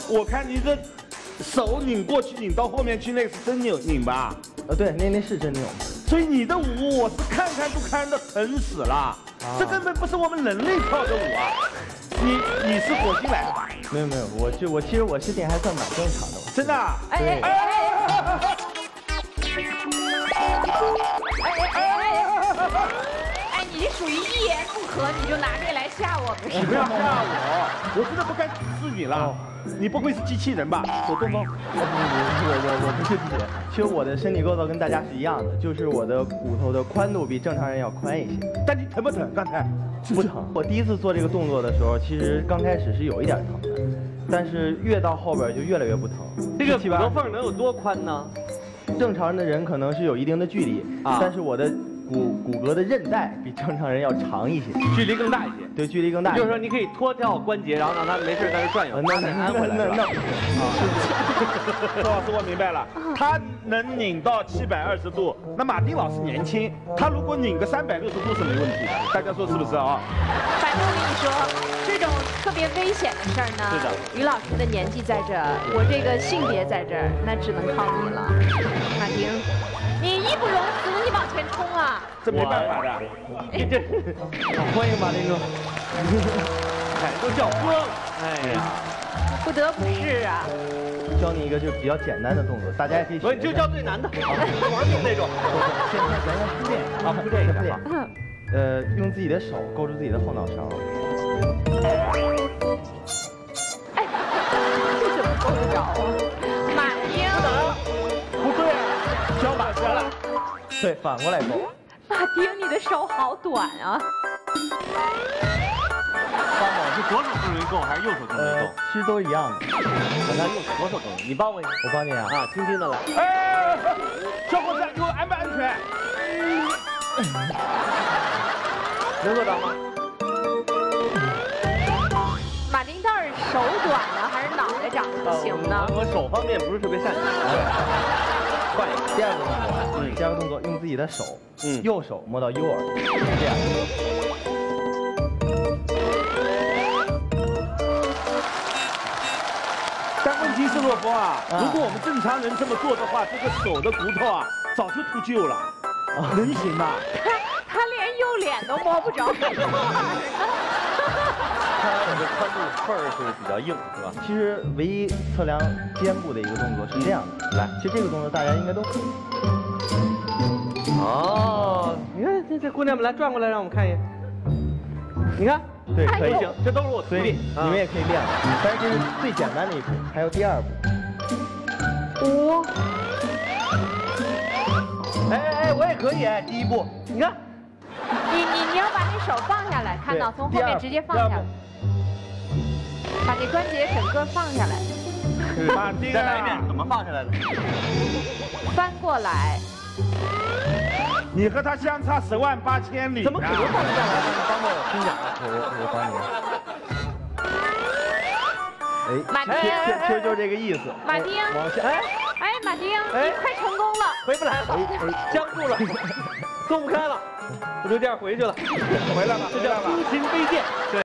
我看你这手拧过去，拧到后面去，那个是真拧吧？ 对，那是真扭。 所以你的舞我是看都看得疼死了，这根本不是我们人类跳的舞啊！你是火星来的吧？ 没有，我其实我身体还算蛮正常的。 真的？ 哎，你属于一言不合你就拿这个来吓我们，是不要吧？ 吓我真的不该指示你了。你不会是机器人吧？手动吗？ 我不是机器人。其实我的身体构造跟大家是一样的，就是我的骨头的宽度比正常人要宽一些。 但你疼不疼？刚才不疼。我第一次做这个动作的时候，其实刚开始是有一点疼的，但是越到后边就越来越不疼。 这个骨头缝能有多宽呢？ 正常的人可能是有一定的距离，但是我的骨骼的韧带比正常人要长一些， 距离更大一些。 对，距离更大。 就是说，你可以脱掉关节，然后让它没事在这转悠，安回来。 周老师，我明白了，他能拧到720度。那马丁老师年轻，他如果拧个360度是没问题的。大家说是不是啊？ 反正我跟你说，这种特别危险的事儿呢， 是的， 于老师的年纪在这儿，我这个性别在这儿，那只能靠你了，马丁。你义不容辞，你往前冲啊！ 这没办法的。 欢迎马丁哥， 都叫哥了。哎呀， 不得不是啊。 教你一个就比较简单的动作，大家也可以。 不，你就教最难的，玩命那种。 先铺垫啊，铺垫一下。用自己的手勾住自己的后脑勺。 哎，这怎么够得着啊？马丁。 不对啊，脚马下来。 对，反过来勾。 马丁，你的手好短啊！ 帮我是左手更容易够，还是右手更容易够？ 其实都是一样的。 我拿左手更容易，你帮我一下。 我帮你啊。 轻轻的来。 哎，小伙子，你安不安全？ 能做到吗？ 马丁倒是手短呢，还是脑袋长得不行呢？ 我手方面不是特别擅长。换一个， 第二个动作，第二个动作用自己的手，右手摸到右耳，这样。 但问题是，若风啊，如果我们正常人这么做的话，这个手的骨头啊，早就秃臼了，能行吗？ 他连右脸都摸不着。 看来我这宽度缝儿是比较硬，是吧？ 其实唯一测量肩部的一个动作是这样的，来，其实这个动作大家应该都可以。 哦，你看这姑娘们来转过来，让我们看一眼。你看， 对，可以行，这都是我徒弟， 你们也可以练。但是这是最简单的一步，还有第二步。哎，我也可以，第一步，你看。 你要把那手放下来，看到从后面直接放下来，把那关节整个放下来。 马丁， 再来一遍，怎么放下来的？ 翻过来。 你和他相差108000里， 怎么可能放得下来？你帮帮我听讲啊， 我帮你。 马丁， 其实就是这个意思。 马丁， 往下， 马丁，你快成功了， 回不来了，僵住了，松不开了，我就这样回去了， 回来了， 这叫惊心飞剑。对。